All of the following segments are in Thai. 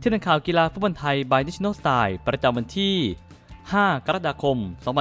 ที่นักข่าวกีฬาฟุตบอลไทย by National Style ประจำวันที่ 5 กรกฎาคม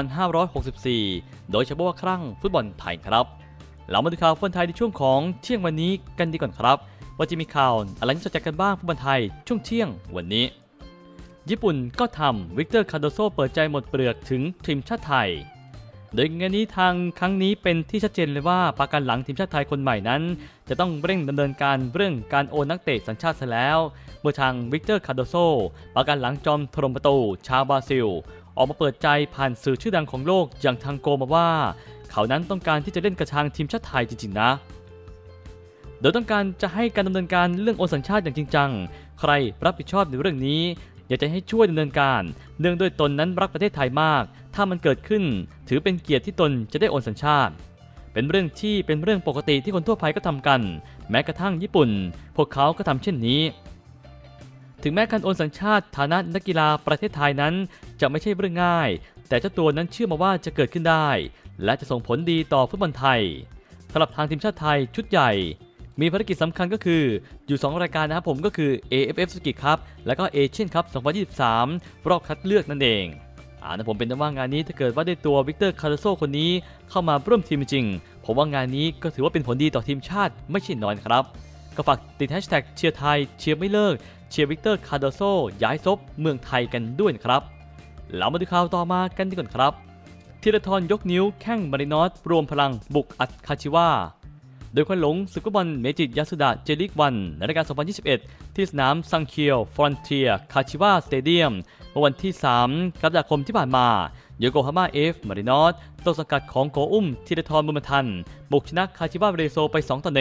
2564 โดยเฉพาะครั้งฟุตบอลไทยครับเรามาดูข่าวฟุตบอลไทยในช่วงของเที่ยงวันนี้กันดีก่อนครับว่าจะมีข่าวอะไรที่สนใจกันบ้างฟุตบอลไทยช่วงเที่ยงวันนี้ญี่ปุ่นก็ทำวิกเตอร์คาร์โดโซเปิดใจหมดเปลือกถึงทีมชาติไทยโดยงานนี้ทางครั้งนี้เป็นที่ชัดเจนเลยว่าประกันหลังทีมชาติไทยคนใหม่นั้นจะต้องเร่งดำเนินการเรื่องการโอนนักเตะสัญชาติซะแล้วเมื่อทางวิกเตอร์คาร์โดโซประกันหลังจอมถล่มประตูชาวบราซิลออกมาเปิดใจผ่านสื่อชื่อดังของโลกอย่างทางโกมาว่าเขานั้นต้องการที่จะเล่นกระทางทีมชาติไทยจริงๆนะโดยต้องการจะให้การดำเนินการเรื่องโอนสัญชาติอย่างจริงจังใครรับผิดชอบในเรื่องนี้อยากจะให้ช่วยดำเนินการเนื่องด้วยตนนั้นรักประเทศไทยมากถ้ามันเกิดขึ้นถือเป็นเกียรติที่ตนจะได้โอนสัญชาติเป็นเรื่องปกติที่คนทั่วไปก็ทำกันแม้กระทั่งญี่ปุ่นพวกเขาก็ทำเช่นนี้ถึงแม้การโอนสัญชาติฐานะนักกีฬาประเทศไทยนั้นจะไม่ใช่เรื่องง่ายแต่เจ้าตัวนั้นเชื่อมาว่าจะเกิดขึ้นได้และจะส่งผลดีต่อฟุตบอลไทยสำหรับทางทีมชาติไทยชุดใหญ่มีภารกิจสำคัญก็คืออยู่2รายการนะครับผมก็คือ AFF Suzuki Cup และก็ Asian Cup 2023 รอบคัดเลือกนั่นเองนะผมเป็นว่างานนี้ถ้าเกิดว่าได้ตัววิกเตอร์คาร์โดโซคนนี้เข้ามาร่วมทีมจริงผมว่างานนี้ก็ถือว่าเป็นผลดีต่อทีมชาติไม่ใช่น้อยครับก็ฝากติดแฮชแท็กเชียร์ไทยเชียร์ไม่เลิกเชียร์วิกเตอร์คาร์โดโซย้ายซบเมืองไทยกันด้วยนะครับเรามาดูข่าวต่อมากันดีกว่าครับธีรทรยกนิ้วแข้งมารินอสรวมพลังบุกอัดคาชิวาโดยควันหลงศึกฟุตบอลเมจิยาสุดะเจลิกวันในรายการ 2021 ที่สนามซังเคียวฟรอนเทียคาชิวาสเตเดียมเมื่อวันที่ 3 กรกฎาคมที่ผ่านมาโยโกฮาม่าเอฟมารินอสต้นสังกัดของโกอุ้มธีรทรบุญมาทันบุกชนะคาชิวาเรโซไป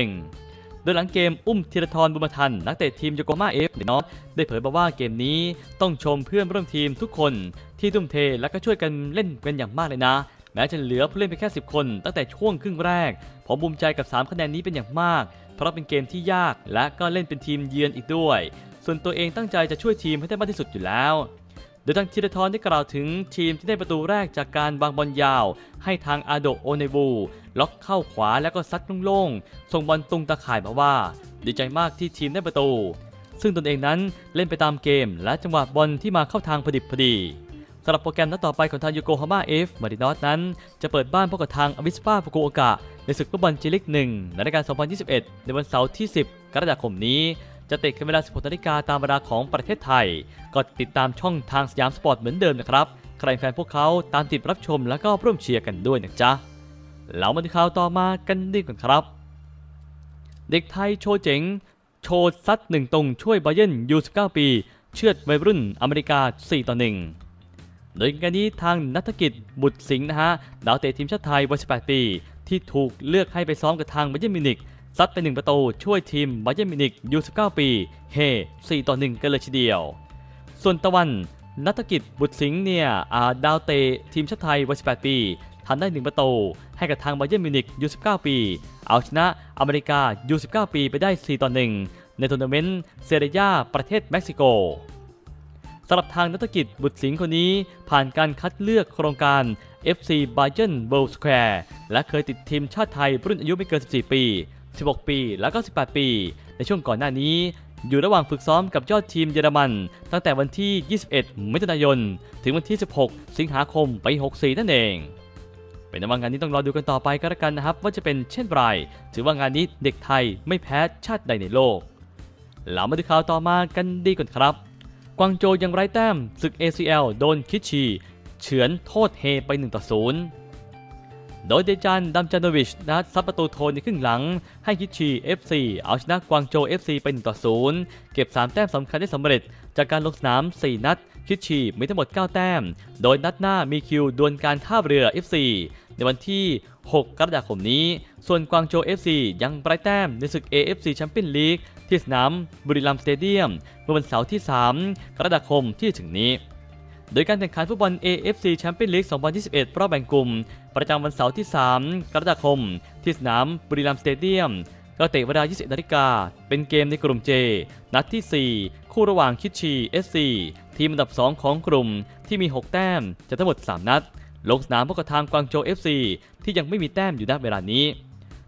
2-1 โดยหลังเกมอุ้มธีรทรบุญมาทันนักเตะทีมโยโกฮาม่าเอฟมารินอสได้เผยมาว่าเกมนี้ต้องชมเพื่อนร่วมทีมทุกคนที่ทุ่มเทและก็ช่วยกันเล่นกันอย่างมากเลยนะแม้จะเหลือผู้เล่นเพียงแค่10 คนตั้งแต่ช่วงครึ่งแรกผมภูมิใจกับ3คะแนนนี้เป็นอย่างมากเพราะเป็นเกมที่ยากและก็เล่นเป็นทีมเยือนอีกด้วยส่วนตัวเองตั้งใจจะช่วยทีมให้ได้มากที่สุดอยู่แล้วโดยทางธีรทรได้กล่าวถึงทีมที่ได้ประตูแรกจากการวางบอลยาวให้ทางอาโดโอเนบูล็อกเข้าขวาแล้วก็ซัดโล่งๆส่งบอลตรงตะข่ายมาว่าดีใจมากที่ทีมได้ประตูซึ่งตนเองนั้นเล่นไปตามเกมและจังหวะบอลที่มาเข้าทางพอดิบพอดีสำหรับโปรแกรมนัดต่อไปของทางโยโกฮาม่าเอฟมารินอสนั้นจะเปิดบ้านพบกับทางอวิสปาฟุกุโอกะในศึกฟุตบอลเจลิก1ในรายการ 2021 ในวันเสาร์ที่ 10 กรกฎาคมนี้จะเตะกันเวลา 16 นาฬิกาตามเวลาของประเทศไทยก็ติดตามช่องทางสยามสปอร์ตเหมือนเดิมนะครับใครแฟนพวกเขาตามติดรับชมแล้วก็ร่วมเชียร์กันด้วยนะจ๊ะเรามาดูข่าวต่อมากันดีกว่าครับเด็กไทยโชว์เจ๋งโชว์ซัด1ตรงช่วยบาเยิร์นยู19 ปีเชือดวัยรุ่นอเมริกา 4-1 โดยการนี้ทางณัฐกิจบุตรสิงห์นะฮะดาวเตะทีมชาติไทยวัย 18 ปีที่ถูกเลือกให้ไปซ้อมกับทางบาเยิร์นมิวนิกซัดไป1 ประตูช่วยทีมบาเยิร์นมิวนิกยู19 ปีเฮ 4-1 กันเลยทีเดียวส่วนตะวันณัฐกิจบุตรสิงห์เนี่ยดาวเตะทีมชาติไทยวัย 18 ปีทำได้1 ประตูให้กับทางบาเยิร์นมิวนิกยู19 ปีเอาชนะอเมริกายู19 ปีไปได้ 4-1 ในทัวร์นาเมนต์เซเรียประเทศเม็กซิโกสำหรับทางณัฐกิจบุตรสิงห์คนนี้ผ่านการคัดเลือกโครงการ FC Bayern World Square และเคยติดทีมชาติไทยรุ่นอายุไม่เกิน 14 ปี 16 ปีและก็ 18 ปีในช่วงก่อนหน้านี้อยู่ระหว่างฝึกซ้อมกับยอดทีมเยอรมันตั้งแต่วันที่ 21 มิถุนายนถึงวันที่ 16 สิงหาคมปี 64 นั่นเองเป็นว่างานนี้ต้องรอดูกันต่อไปก็แล้วกันนะครับว่าจะเป็นเช่นไรถือว่างานนี้เด็กไทยไม่แพ้ชาติใดในโลกเรามาดูข่าวต่อมากันดีก่อนครับกวางโจวยังไร้แต้มศึก ACL โดนคิชีเฉือนโทษเฮไป 1-0 โดยเดจานดัมจานโนวิชซัดประตูโทนในครึ่งหลังให้คิชี FC เอาชนะกวางโจว FC ไป 1-0 เก็บ3 แต้มสำคัญได้สำเร็จจากการลงสนาม 4 นัดคิชีมีทั้งหมด 9 แต้มโดยนัดหน้ามีคิวดวลการท่าเรือ FC ในวันที่ 6 กรกฎาคมนี้ส่วนกวางโจว FC ยังไร้แต้มในศึก AFC แชมเปี้ยนลีกที่สนามบุรีรัมย์สเตเดียมเมื่อวันเสาร์ที่ 3 กรกฎาคมที่ถึงนี้โดยการแข่งขันฟุตบอล AFC แชมเปี้ยนลีก 2021 รอบแบ่งกลุ่มประจำวันเสาร์ที่ 3 กรกฎาคมที่สนามบุรีรัมย์สเตเดียมก็เตะเวลา 21 นาฬิกาเป็นเกมในกลุ่ม J นัดที่ 4 คู่ระหว่างคิชี SC ทีมอันดับ 2 ของกลุ่มที่มี 6 แต้มจากทั้งหมด 3 นัดลงสนามพบกับทางกวางโจว FC ที่ยังไม่มีแต้มอยู่ณเวลานี้โ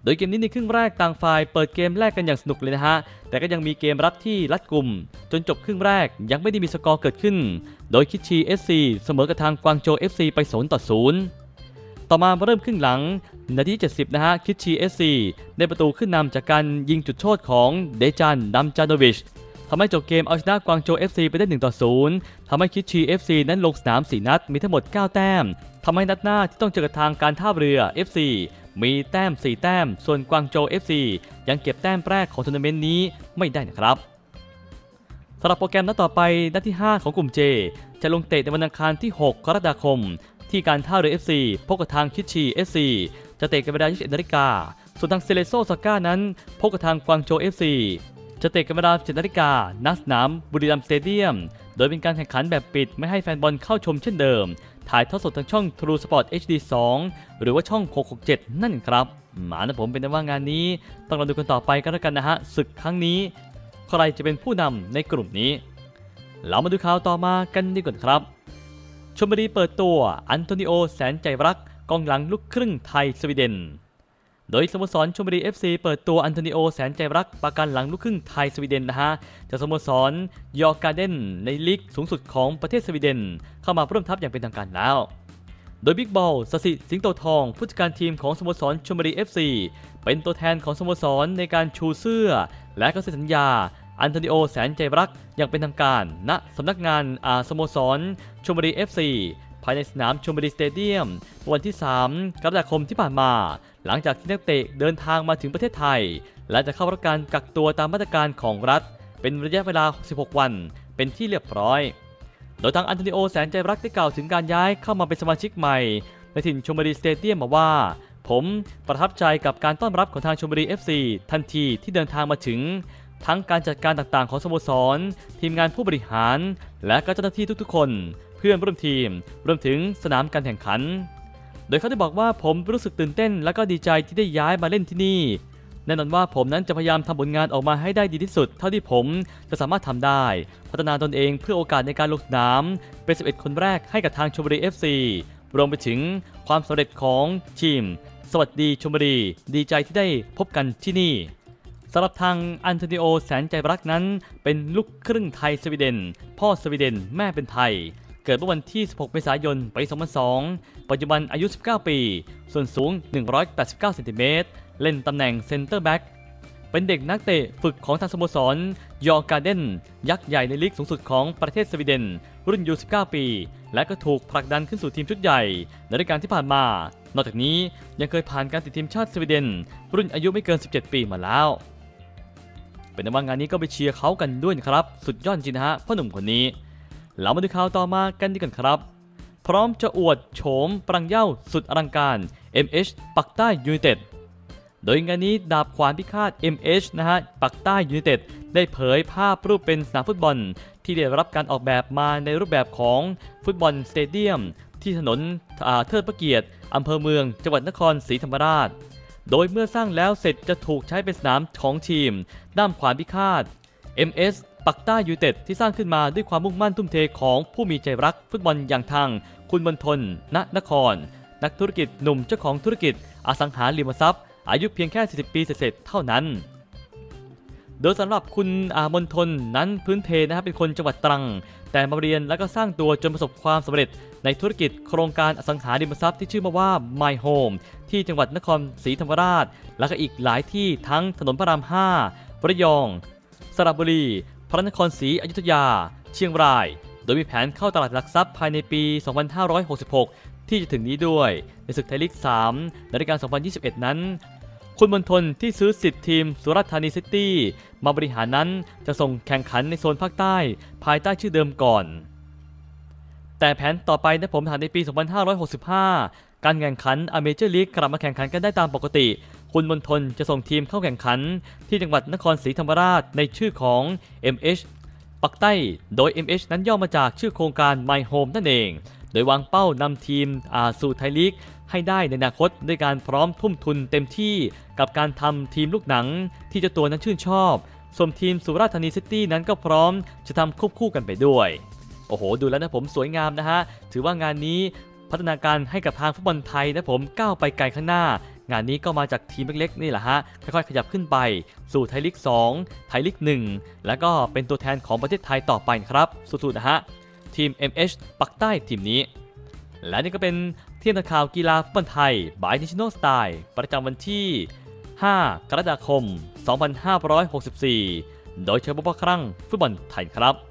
ดยเกมนี้ในครึ่งแรกต่างฝ่ายเปิดเกมแรกกันอย่างสนุกเลยนะฮะแต่ก็ยังมีเกมรับที่รัดกุมจนจบครึ่งแรกยังไม่ได้มีสกอร์เกิดขึ้นโดยคิดชี SC เสมอกับทางกวางโจว FC ไป0-0ต่อมาเริ่มครึ่งหลังนาที70นะฮะคิดชี SC ได้ประตูขึ้นนำจากการยิงจุดโทษของเดจันดัมจานโนวิชทำให้จบเกมเอาชนะกวางโจว FC ไปได้1-0ทำให้คิดชี FC นั้นลงสนาม4นัดมีทั้งหมด9แต้มทำให้นัดหน้าที่ต้องเจอกับทางการท่าเรือ FC มีแต้ม4แต้มส่วนกวางโจว FC ยังเก็บแต้มแรกของทัวร์นาเมนต์นี้ไม่ได้นะครับสำหรับโปรแกรมนัดต่อไปนัดที่5ของกลุ่ม J จะลงเตะในวันอังคารที่6กรกฎาคมที่การท่าเรือ FC พบกับทางคิดชี SC จะเตะกันเวลา 21 นาฬิกาส่วนทางเซเลโซซาก้านั้นพบกับทางกวางโจว FC จะเตะกันเวลา 17 นาฬิกาณสนามบุรีรัมย์สเตเดียมโดยเป็นการแข่งขันแบบปิดไม่ให้แฟนบอลเข้าชมเช่นเดิมถ่ายทอดสดทางช่อง True Sport HD 2 หรือว่าช่อง 667 นั่นครับมานะผมเป็นว่างานนี้ต้องรอดูกันต่อไปกันแล้วกันนะฮะศึกครั้งนี้ใครจะเป็นผู้นำในกลุ่มนี้เรามาดูข่าวต่อมากันดีกว่าครับชลบุรีเปิดตัวอันโตนิโอแสนใจรักกองหลังลูกครึ่งไทยสวีเดนโดยสโมสรชลบุรี FC เปิดตัวอันโตนิโอแสนใจรักประกันหลังลูกครึ่งไทยสวีเดนนะฮะจากสโมสรยอร์การ์เดนในลีกสูงสุดของประเทศสวีเดนเข้ามาร่วมทัพอย่างเป็นทางการแล้วโดยบิ๊กบอลสสิสิงโตทองผู้จัดการทีมของสโมสรชลบุรี FC เป็นตัวแทนของสโมสรในการชูเสื้อและก็เซ็นสัญญาอันโตนิโอแสนใจรักอย่างเป็นทางการณสำนักงานสโมสรชลบุรี FC ภายในสนามชลบุรีสเตเดียมวันที่3กรกฎาคมที่ผ่านมาหลังจากที่นักเตะเดินทางมาถึงประเทศไทยและจะเข้ารับการกักตัวตามมาตรการของรัฐเป็นระยะเวลา16วันเป็นที่เรียบร้อยโดยทางอันโตนิโอแสนใจรักได้กล่าวถึงการย้ายเข้ามาเป็นสมาชิกใหม่ในถิ่นชลบุรีสเตเดียมมาว่าผมประทับใจกับการต้อนรับของทางชลบุรี FC ทันทีที่เดินทางมาถึงทั้งการจัดการต่างๆของสโมสรทีมงานผู้บริหารและก็เจ้าหน้าที่ทุกๆคนเพื่อนร่วมทีมรวมถึงสนามการแข่งขันโดยเขาได้บอกว่าผมรู้สึกตื่นเต้นและก็ดีใจที่ได้ย้ายมาเล่นที่นี่แน่นอนว่าผมนั้นจะพยายามทำผลงานออกมาให้ได้ดีที่สุดเท่าที่ผมจะสามารถทำได้พัฒนาตนเองเพื่อโอกาสในการลงสนามเป็น11คนแรกให้กับทางชลบุรี FC รวมไปถึงความสำเร็จของทีมสวัสดีชลบุรีดีใจที่ได้พบกันที่นี่สำหรับทางอันโตนิโอแสนใจรักนั้นเป็นลูกครึ่งไทยสวีเดนพ่อสวีเดนแม่เป็นไทยเกิดเมื่อวันที่16เมษายนปี2002ปัจจุบันอายุ19ปีส่วนสูง189เซนติเมตรเล่นตำแหน่งเซนเตอร์แบ็กเป็นเด็กนักเตะฝึกของทางสโมสรยอร์การ์เดนยักษ์ใหญ่ในลีกสูงสุดของประเทศสวีเดนรุ่นอายุ19ปีและก็ถูกผลักดันขึ้นสู่ทีมชุดใหญ่ในฤดูกาลที่ผ่านมานอกจากนี้ยังเคยผ่านการติดทีมชาติสวีเดนรุ่นอายุไม่เกิน17ปีมาแล้วเป็นว่างานนี้ก็ไปเชียร์เขากันด้วยนะครับสุดยอดจริงนะฮะพ่อหนุ่มคนนี้เรามาดูข่าวต่อมากันดีกันครับพร้อมจะอวดโฉมปรังเย้าสุดอลังการ MH ปักใต้ยูไนเต็ดโดยงานนี้ดาบขวานพิฆาต MH นะฮะปักใต้ยูไนเต็ดได้เผยภาพรูปเป็นสนามฟุตบอลที่ได้รับการออกแบบมาในรูปแบบของฟุตบอลสเตเดียมที่ถนนเทิดพระเกียรติอำเภอเมืองจังหวัดนครศรีธรรมราชโดยเมื่อสร้างแล้วเสร็จจะถูกใช้เป็นสนามของทีมด้ามขวานพิฆาต MS ปักใต้ยูไนเต็ดที่สร้างขึ้นมาด้วยความมุ่งมั่นทุ่มเทของผู้มีใจรักฟุตบอลอย่างทางคุณมณฑล ณนครนักธุรกิจหนุ่มเจ้าของธุรกิจอสังหาริมทรัพย์อายุเพียงแค่40ปีเศษเท่านั้นโดยสำหรับคุณมณฑลนั้นพื้นเพนะครับเป็นคนจังหวัดตรังแต่มาเรียนและก็สร้างตัวจนประสบความสำเร็จในธุรกิจโครงการอสังหาริมทรัพย์ที่ชื่อมาว่า My Home ที่จังหวัดนครศรีธรรมราชและก็อีกหลายที่ทั้งถนนพระราม5ระยองสระบุรีพระนครศรีอยุธยาเชียงรายโดยมีแผนเข้าตลาดหลักทรัพย์ภายในปี 2566 ที่จะถึงนี้ด้วยในศึกไทยลีก 3 ในฤดูกาล 2021 นั้นคุณมณฑลที่ซื้อสิทธิ์ทีมสุราษฎร์ธานีซิตี้มาบริหารนั้นจะส่งแข่งขันในโซนภาคใต้ภายใต้ชื่อเดิมก่อนแต่แผนต่อไปนะผมในปี 2565 การแข่งขันเมเจอร์ลีกกลับมาแข่งขันกันได้ตามปกติคุณมณฑลจะส่งทีมเข้าแข่งขันที่จังหวัดนครศรีธรรมราชในชื่อของ MH ปักใต้โดย MH นั้นย่อมาจากชื่อโครงการ My Home นั่นเองโดยวางเป้านำทีมสู่ไทยลีกให้ได้ในอนาคตด้วยการพร้อมทุ่มทุนเต็มที่กับการทำทีมลูกหนังที่เจ้าตัวนั้นชื่นชอบส่วนทีมสุราษฎร์ธานีซิตี้นั้นก็พร้อมจะทำควบคู่กันไปด้วยโอ้โหดูแล้วนะผมสวยงามนะฮะถือว่างานนี้พัฒนาการให้กับทางฟุตบอลไทยนะผมก้าวไปไกลข้างหน้างานนี้ก็มาจากทีมเล็กๆนี่แหละฮะค่อยๆขยับขึ้นไปสู่ไทยลีก2ไทยลีก1แล้วก็เป็นตัวแทนของประเทศไทยต่อไปครับสุดๆนะฮะทีม MH ปักใต้ทีมนี้และนี่ก็เป็นเที่ยงข่าวกีฬาฟุตบอลไทย by National Style ประจำวันที่5 กรกฎาคม 2564 โดยเฉพาะครั้งฟุตบอลไทยครับ